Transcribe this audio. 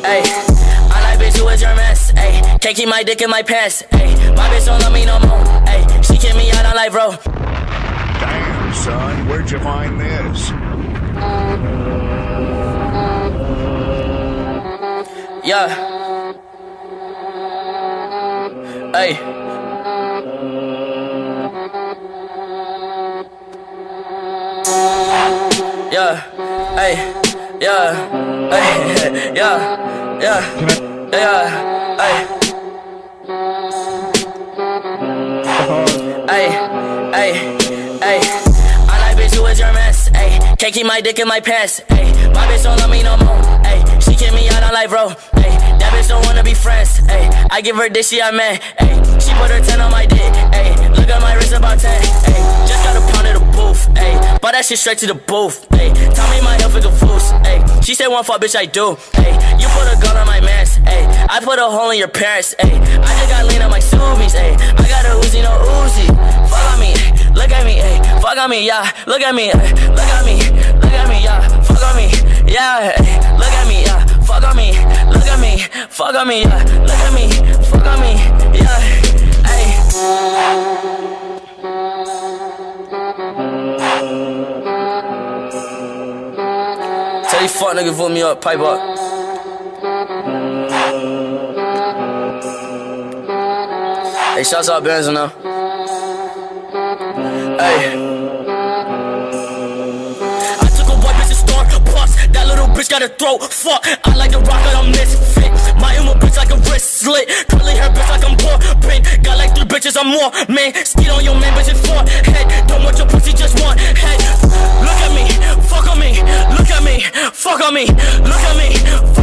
Ayy, I like bitch, who is your mess? Ayy, can't keep my dick in my pants. Ayy, my bitch don't love me no more. Ayy, she kick me out on life, bro. Damn, son, where'd you find this? Yeah. Ayy. Yeah. Ayy. Yeah. Ayy. Yeah. Yeah. Yeah. Ayy. Ayy. Ayy. Ayy. I like bitch, who is your mess? Ayy, can't keep my dick in my pants. Ayy, my bitch don't love me no more. Ayy, she kick me out on life, bro. Ayy, that bitch don't wanna be friends. Ayy, I give her this, she a man. Ayy, she put her 10 on my dick. Ayy, look at my wrist about 10. Ayy, just got a pound of the booth. Ayy, bought that shit straight to the booth. Ayy, tell me my health is a foos. Ayy, she said one fuck, bitch, I do. Ayy, you put a gun on my mans. Ayy, I put a hole in your parents. Ayy, I just got lean on my Subies. Ayy, I got a Uzi, no Uzi. Fuck on me, look at me, ayy, fuck on me, yeah. Look at me, look at me, look at me, yeah. Fuck on me, yeah. Ay, look at me, yeah. Fuck on me, look at me, fuck on me, yeah. Look at me, fuck on me, yeah. Ay. Tell these fuck niggas vote me up, pipe up. Hey, shouts out Benzo now. Hey. I took a white bitch to Star Plus. That little bitch got a throat. Fuck, I like the rock, I'm misfit. My emo bitch like a wrist slit. Curly hair bitch like I'm poor. Pink, got like 3 bitches, I'm more. Man, skeet on your man, bitch, it's 4 head. Don't want your pussy, just one head. Look at me, fuck on me. Look at me, fuck on me. Look at me.